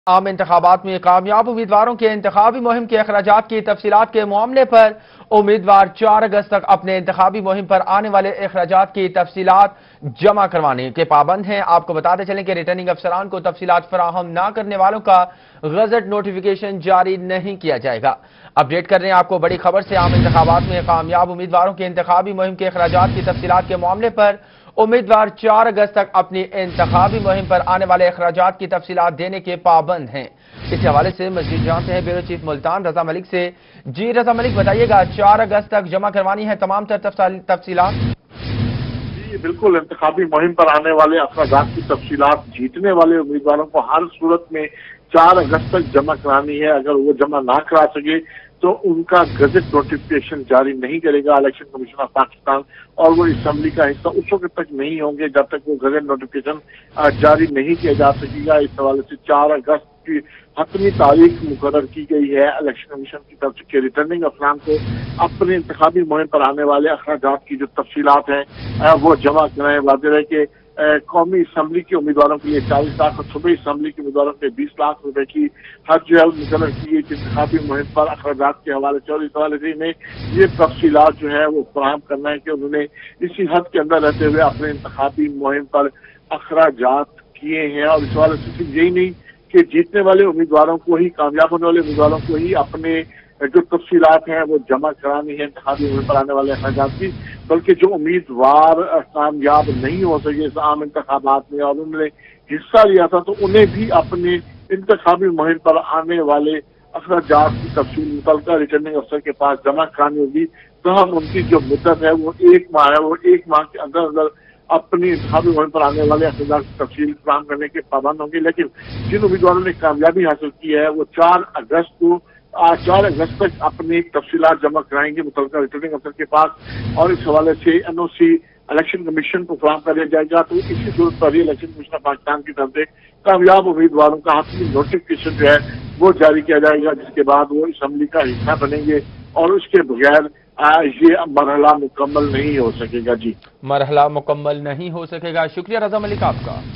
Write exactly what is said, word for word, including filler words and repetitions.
आम इंतखाबात में कामयाब उम्मीदवारों के इंतखाबी मुहिम के अखराजात की तफसीलात के मामले पर उम्मीदवार चार अगस्त तक अपने इंतखाबी मुहिम पर आने वाले अखराजात की तफसीलात जमा करवाने के पाबंद हैं। आपको बताते चलें कि रिटर्निंग अफसरान को तफसीलात फराहम न करने वालों का गजट नोटिफिकेशन जारी नहीं किया जाएगा। अपडेट कर रहे हैं आपको बड़ी खबर से। आम इंतखाबात में कामयाब उम्मीदवारों के इंतखाबी मुहिम के अखराजात की तफसीलात के मामले पर उम्मीदवार चार अगस्त तक अपनी इंतखाबी मुहिम पर आने वाले अखराजात की तफसीलात देने के पाबंद हैं। इस हवाले से मजीद जानते हैं ब्यूरो चीफ मुल्तान रजा मलिक से। जी रजा मलिक, बताइएगा, चार अगस्त तक जमा करवानी है तमाम तर तफसीलात? जी बिल्कुल, इंतखाबी मुहिम पर आने वाले अखराजात की तफसीलात जीतने वाले उम्मीदवारों को हर सूरत में चार अगस्त तक जमा करानी है। अगर वो जमा ना करा सके तो उनका गजट नोटिफिकेशन जारी नहीं करेगा इलेक्शन कमीशन ऑफ पाकिस्तान, और वो असेंबली का हिस्सा उस वक्त तक नहीं होंगे जब तक वो गजट नोटिफिकेशन जारी नहीं किया जा सकेगा। इस हवाले से चार अगस्त की हतमी तारीख मुकर्रर की गई है इलेक्शन कमीशन की तरफ से कि रिटर्निंग अफसरान को अपने इंतखाबी मुहिम पर आने वाले अखराजात की जो तफसीलात हैं वो जमा कराएं। वाज़ेह है कि कौमी असम्बली के उम्मीदवारों के लिए चालीस लाख और सूबाई असम्बली के उम्मीदवारों के बीस लाख रुपए की हज जो है मुकर्रर की गई इंतखाबी मुहिम पर अखराजात के हवाले से, और इस हवाले से इन्हें ये तफसीलात जो है वो फराहम करना है कि उन्होंने इसी हद के अंदर रहते हुए अपने इंतखाबी मुहिम पर अखराजात किए हैं। और इस हवाले से सिर्फ यही नहीं कि जीतने वाले उम्मीदवारों को ही, कामयाब होने वाले उम्मीदवारों को ही अपने जो तफसीलात हैं वो जमा करानी है इंतखाबी मुहिम पर आने वाले अखराजात की, बल्कि जो उम्मीदवार कामयाब नहीं हो सके इस आम इंतखाबात में और उन्होंने हिस्सा लिया था तो उन्हें भी अपने इंतखाबी मुहिम पर आने वाले अखराजात की तफसील मुतल्लिका रिटर्निंग अफसर के पास जमा करानी होगी। तो हम उनकी जो मुद्दत है वो एक माह है, वो एक माह के अंदर अंदर अपनी इंतखाबी मुहिम पर आने वाले अखराजात की तफसील फराहम करने के पाबंद होंगे। लेकिन जिन उम्मीदवारों ने कामयाबी हासिल की है वो चार अगस्त को आज चार अगस्त तक अपनी तफसीलात जमा कराएंगे मुतल्लिका रिटर्निंग अफसर के पास, और इस हवाले से N O C election commission को फराहम कर दिया जाएगा। तो इसी सूरत पर ही इलेक्शन कमीशन ऑफ पाकिस्तान की तरफ से कामयाब उम्मीदवारों का हाथी नोटिफिकेशन जो है वो जारी किया जाएगा, जिसके बाद वो असम्बली का हिस्सा बनेंगे और उसके बगैर ये मरहला मुकम्मल नहीं हो सकेगा। जी, मरहला मुकम्मल नहीं हो सकेगा। शुक्रिया रजा मलिक आपका।